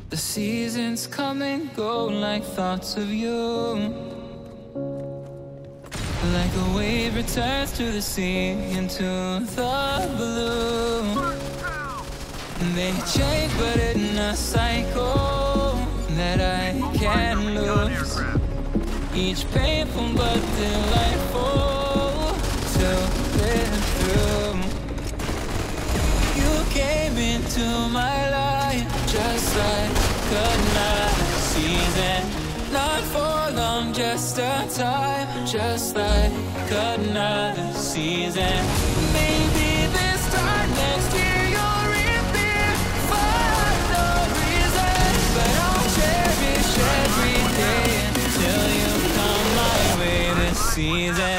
The seasons come and go like thoughts of you. Like a wave returns to the sea, into the blue. They change but in a cycle that I can't lose. Each painful but delightful to live through. You came into my life just like another season. Not for long, just a time, just like another season. Maybe this time next year you'll reappear for no reason, but I'll cherish every day until you come my way this season.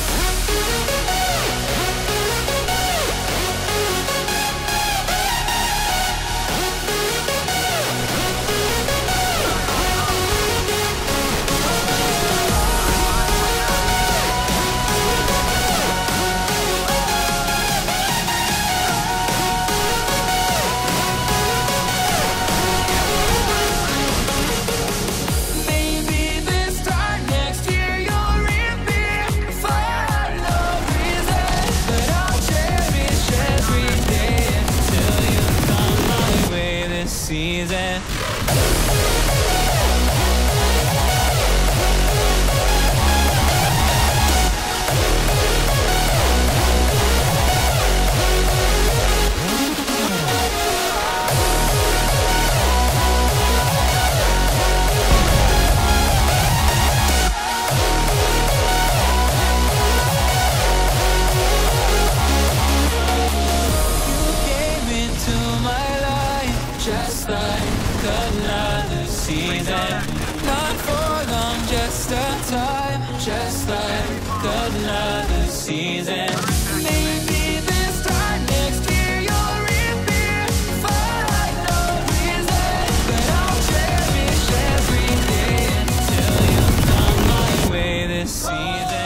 Season. Just like another season. Not for long, just a time, just like another season. Maybe this time next year you'll reappear for no reason, but I'll cherish every day until you come my way this season.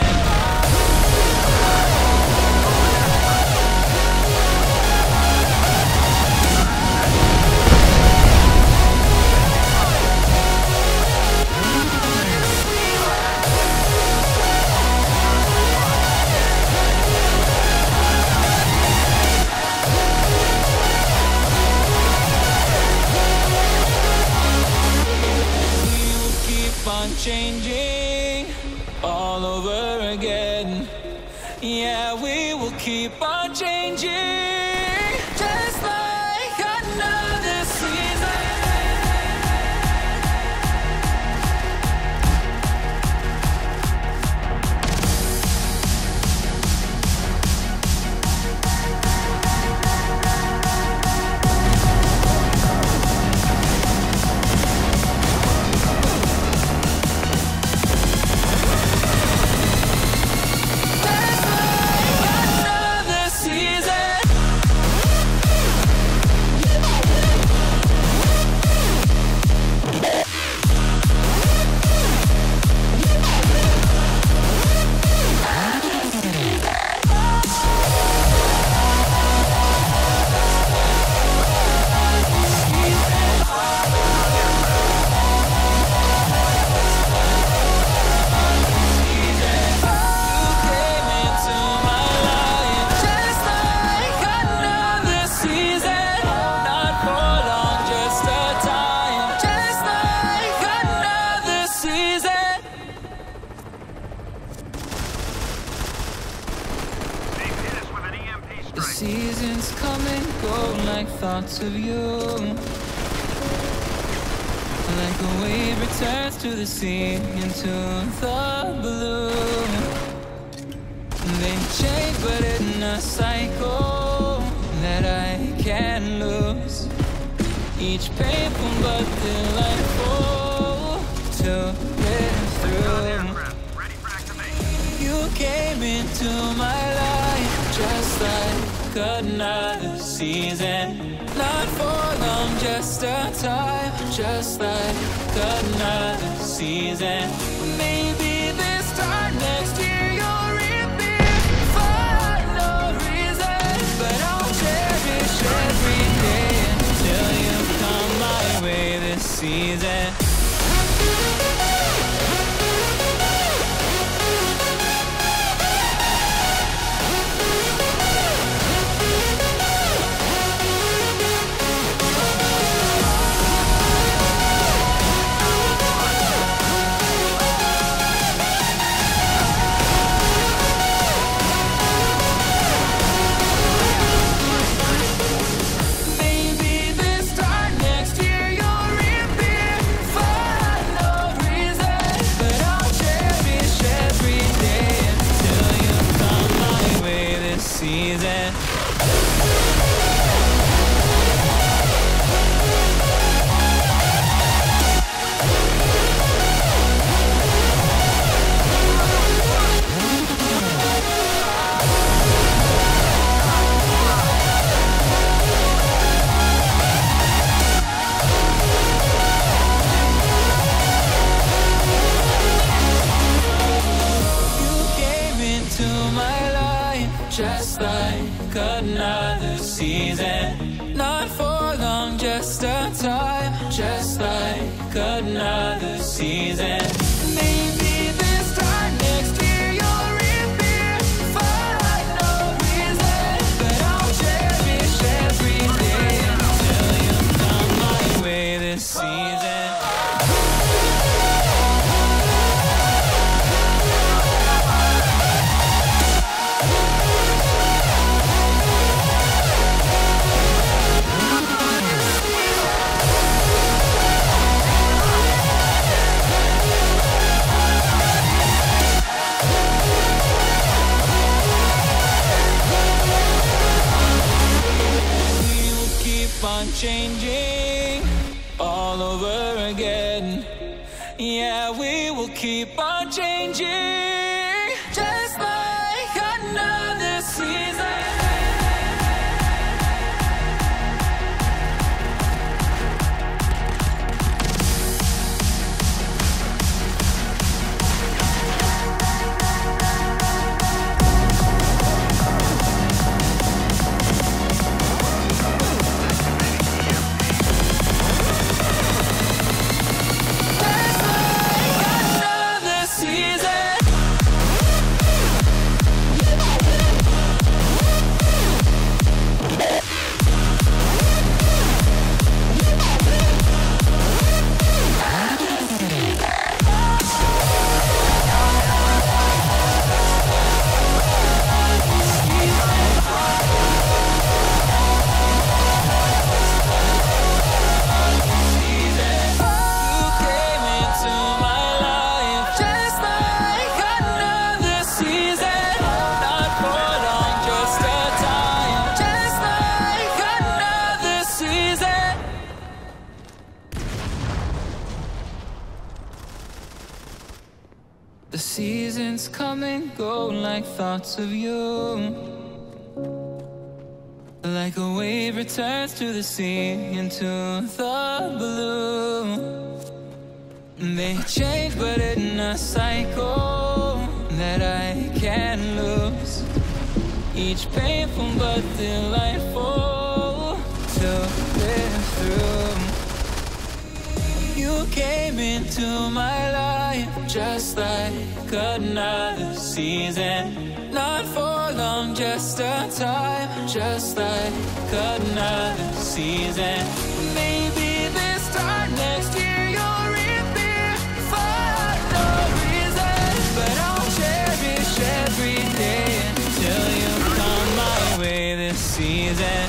Changing all over again. Yeah, we will keep on changing, just like another season. The seasons come and go like thoughts of you. Like a wave returns to the sea, into the blue. They change but in a cycle that I can't lose. Each painful but delightful to live through. You came into my life just like another season. Not for long, just a time, just like another season. Maybe this time next year you'll reappear for no reason, but I'll cherish every day until you come my way. season. Just like another season, not for long, just a time. Just like another season. Maybe this time next year you'll reappear for no reason, but I'll cherish every day until you come my way this season. Changing all over again. Yeah, we will keep on changing, just like another season. The seasons come and go like thoughts of you, like a wave returns to the sea into the blue. They change but in a cycle that I can't lose, each painful but delightful to live through. You came into my life just like another season, not for long, just a time. Just like another season. Maybe this time next year you'll reappear for no reason, but I'll cherish every day until you come my way this season.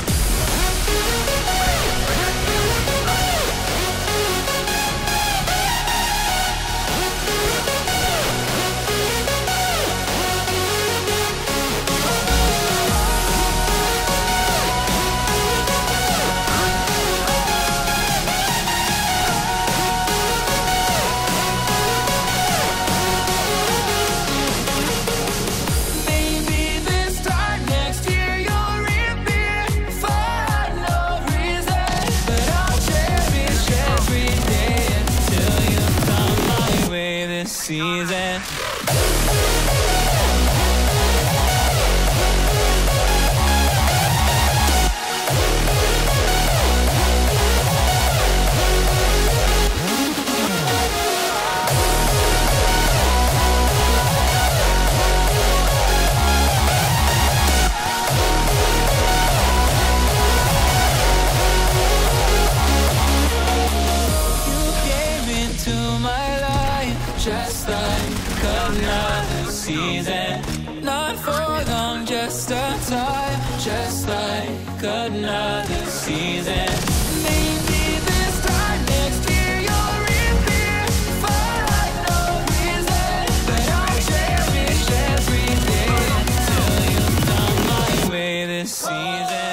Season. just like another season. Not for long, just a time, just like another season. Maybe this time next year you'll reappear for no reason, but I'll cherish every day until you come my way this season.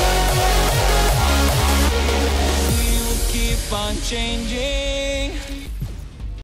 On changing,